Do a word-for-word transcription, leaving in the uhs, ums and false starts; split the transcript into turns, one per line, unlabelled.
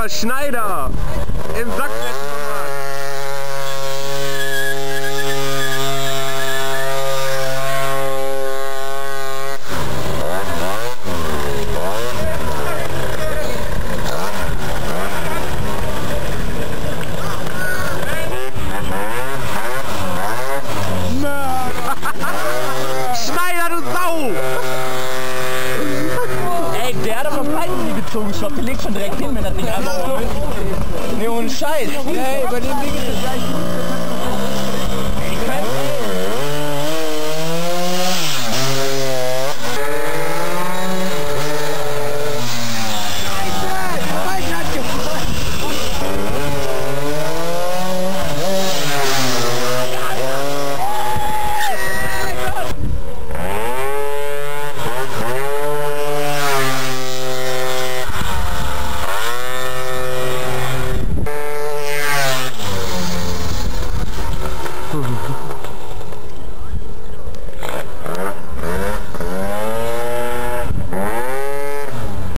Schneider, Schneider! Im Sackfleschenformat. Schneider, du Sau!
Ey, der hat aber Pleiten gezogen, Stopp, der legt schon direkt hin, wenn das nicht einmal. Ne, ohne Scheiß.
Ey, bei dem Ding ist es gleich gut.